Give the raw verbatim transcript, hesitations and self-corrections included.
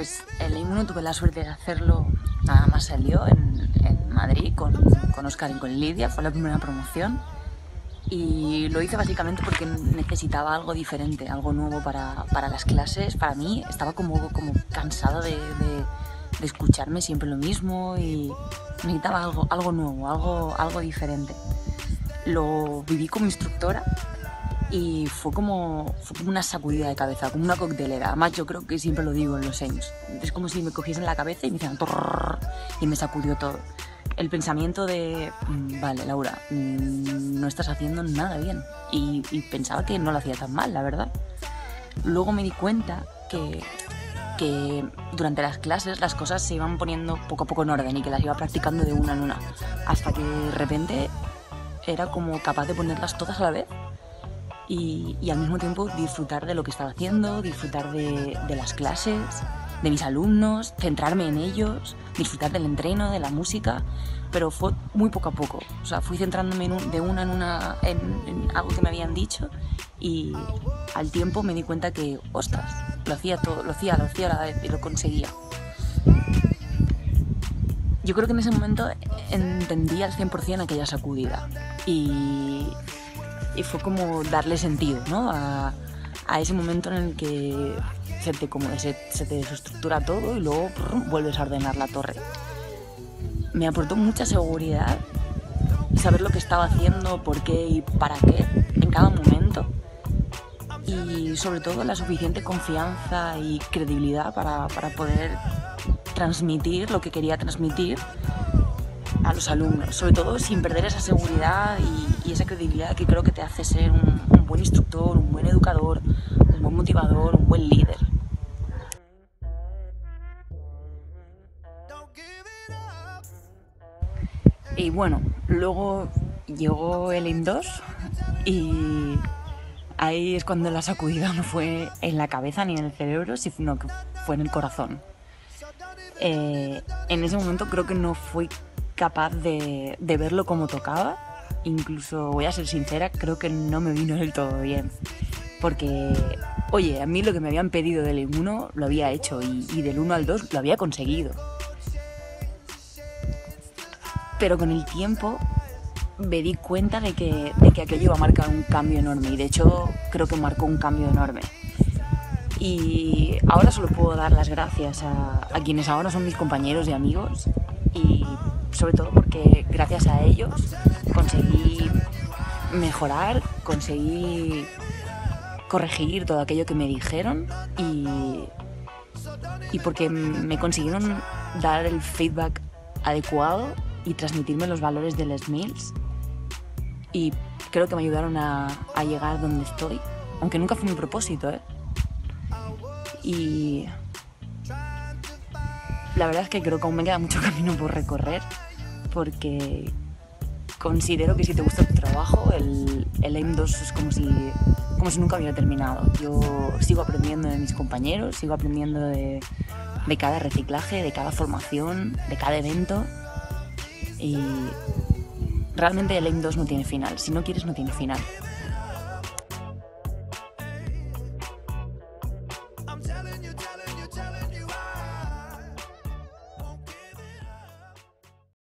Pues el I M uno tuve la suerte de hacerlo, nada más salió en, en Madrid con, con Óscar y con Lidia, fue la primera promoción. Y lo hice básicamente porque necesitaba algo diferente, algo nuevo para, para las clases. Para mí estaba como, como cansada de, de, de escucharme siempre lo mismo y necesitaba algo, algo nuevo, algo, algo diferente. Lo viví como instructora y fue como, fue como una sacudida de cabeza, como una coctelera. Además, yo creo que siempre lo digo en los años. Es como si me cogiesen la cabeza y me hicieran torrrr, y me sacudió todo. El pensamiento de, vale, Laura, no estás haciendo nada bien. Y, y pensaba que no lo hacía tan mal, la verdad. Luego me di cuenta que, que durante las clases las cosas se iban poniendo poco a poco en orden y que las iba practicando de una en una. Hasta que de repente era como capaz de ponerlas todas a la vez. Y, y al mismo tiempo disfrutar de lo que estaba haciendo, disfrutar de, de las clases, de mis alumnos, centrarme en ellos, disfrutar del entreno, de la música, pero fue muy poco a poco. O sea, fui centrándome en un, de una en una en, en algo que me habían dicho y al tiempo me di cuenta que, ostras, lo hacía todo, lo hacía, lo hacía a la vez y lo conseguía. Yo creo que en ese momento entendí al cien por cien aquella sacudida y, y fue como darle sentido, ¿no? a, a ese momento en el que se te, como, se, se te desestructura todo y luego prr, vuelves a ordenar la torre. Me aportó mucha seguridad saber lo que estaba haciendo, por qué y para qué en cada momento, y sobre todo la suficiente confianza y credibilidad para, para poder transmitir lo que quería transmitir a los alumnos, sobre todo sin perder esa seguridad y, y esa credibilidad que creo que te hace ser un, un buen instructor, un buen educador, un buen motivador, un buen líder. Y bueno, luego llegó el I M dos y ahí es cuando la sacudida no fue en la cabeza ni en el cerebro, sino que fue en el corazón. Eh, en ese momento creo que no fui capaz de, de verlo como tocaba. Incluso, voy a ser sincera, creo que no me vino del todo bien. Porque, oye, a mí lo que me habían pedido del I M uno lo había hecho y, y del uno al dos lo había conseguido. Pero con el tiempo me di cuenta de que, de que aquello iba a marcar un cambio enorme y de hecho creo que marcó un cambio enorme. Y ahora solo puedo dar las gracias a, a quienes ahora son mis compañeros y amigos y sobre todo porque gracias a ellos conseguí mejorar, conseguí corregir todo aquello que me dijeron y, y porque me consiguieron dar el feedback adecuado y transmitirme los valores del S M I L S y creo que me ayudaron a, a llegar donde estoy, aunque nunca fue mi propósito, ¿eh? Y la verdad es que creo que aún me queda mucho camino por recorrer porque considero que si te gusta tu trabajo el, el I M dos es como si, como si nunca hubiera terminado. Yo sigo aprendiendo de mis compañeros, sigo aprendiendo de, de cada reciclaje, de cada formación, de cada evento. Y realmente el I M dos no tiene final. Si no quieres, no tiene final.